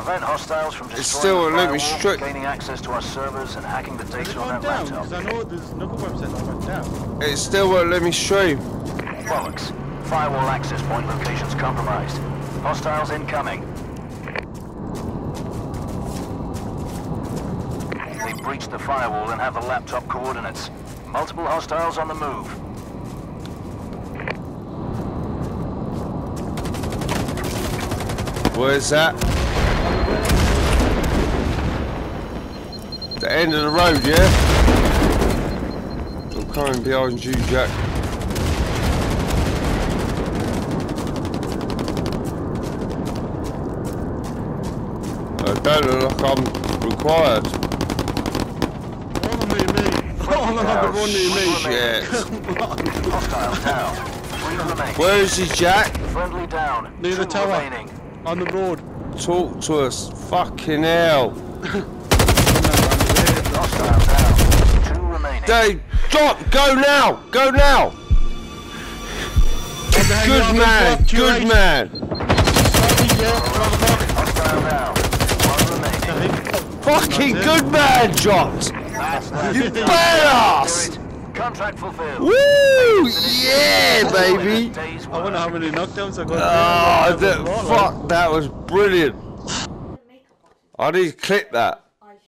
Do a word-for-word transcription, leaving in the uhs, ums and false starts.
prevent hostiles from It's still destroying won't the let me firewall, straight. gaining access to our servers, and hacking the Has data it on gone that down? laptop. Because I know there's another website that went down. It still won't let me stream. Bollocks. Firewall access point locations compromised. Hostiles incoming. They breached the firewall and have the laptop coordinates. Multiple hostiles on the move. Where's that? The end of the road, yeah? I'm coming behind you, Jack. I don't look like I'm required. All me, me. All of them Oh, me, me. shit. Hostiles down. Three remain. Where is he, Jack? Friendly down. Near the Two tower. remaining. On the road. Talk to us. Fucking hell. Hostiles down. Two remaining. Dave, drop! Go now! Go now! Good man! Good man! Hostile down. One remaining. Fucking good man, dropped! You badass! Contract fulfilled. Woo! Yeah, baby! Days I wonder how many knockdowns I got. Oh, that, fuck, that was brilliant. I need to clip that.